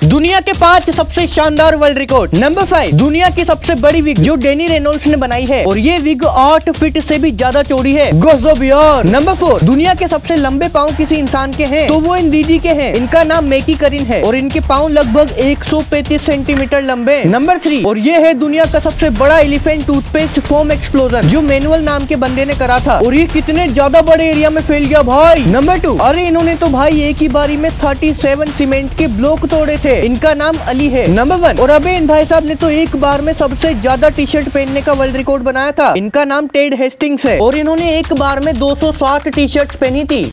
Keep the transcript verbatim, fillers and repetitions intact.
दुनिया के पांच सबसे शानदार वर्ल्ड रिकॉर्ड। नंबर फाइव, दुनिया की सबसे बड़ी विग जो डेनी रेनॉल्ड्स ने बनाई है और ये विग आठ फीट से भी ज्यादा चौड़ी है। गजब यार। नंबर फोर, दुनिया के सबसे लंबे पाँव किसी इंसान के हैं तो वो इन दीदी के हैं। इनका नाम मेकी करीन है और इनके पाँव लगभग एक सौ पैंतीस सेंटीमीटर लंबे। नंबर थ्री, और ये है दुनिया का सबसे बड़ा एलिफेंट टूथपेस्ट फोम एक्सप्लोजन जो मैनुअल नाम के बंदे ने करा था और ये कितने ज्यादा बड़े एरिया में फैल गया भाई। नंबर टू, अरे इन्होंने तो भाई एक ही बारी में सैंतीस सीमेंट के ब्लॉक तोड़े थे। इनका नाम अली है। नंबर वन, और अबे इन भाई साहब ने तो एक बार में सबसे ज्यादा टी शर्ट पहनने का वर्ल्ड रिकॉर्ड बनाया था। इनका नाम टेड हेस्टिंग्स है और इन्होंने एक बार में दो सौ साठ टी शर्ट पहनी थी।